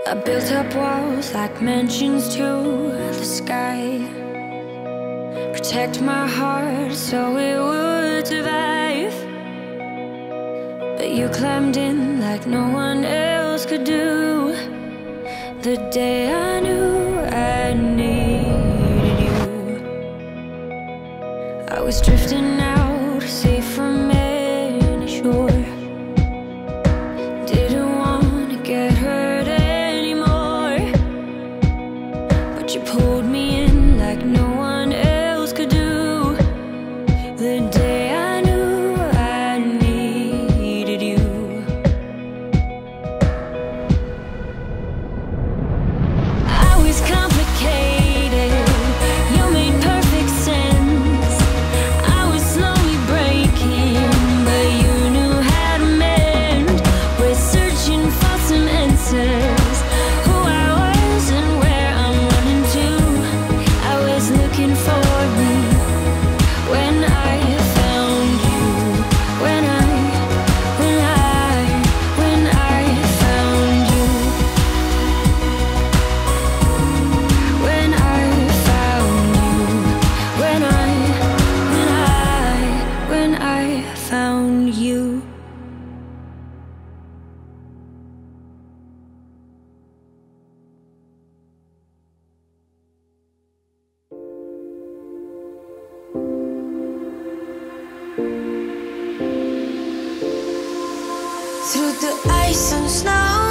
I built up walls like mansions to the sky, protect my heart so it would survive. But you climbed in like no one else could do. The day I knew I needed you, I was drifting out, safe from any shore. Didn't want to get hurt anymore, but you pulled me in like no one else could do. The day I knew I needed you. I was complicated, you made perfect sense. I was slowly breaking, but you knew how to mend. We're searching for some answers, who I was and where I'm running to. I was looking for me when I found you. When I found you. When I found you. When I found you. Through the ice and snow,